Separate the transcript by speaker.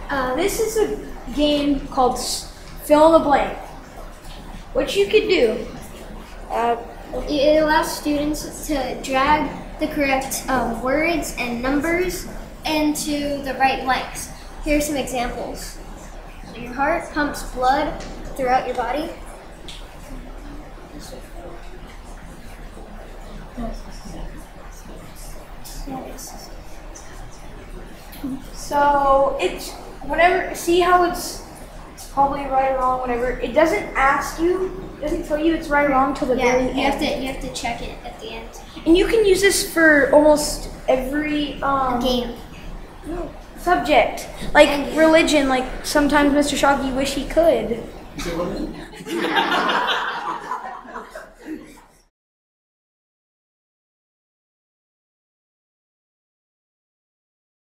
Speaker 1: This is a game called Fill in the Blank. What you could do,
Speaker 2: it allows students to drag the correct words and numbers into the right blanks. Here are some examples. So your heart pumps blood throughout your body.
Speaker 1: so it's whenever, see how it's probably right or wrong, whatever. It doesn't ask you, doesn't tell you it's right or wrong till the very end.
Speaker 2: You have to check it at the end.
Speaker 1: And you can use this for almost every
Speaker 2: Game.
Speaker 1: subject, like religion. Like sometimes Mr. Shockey wish he could.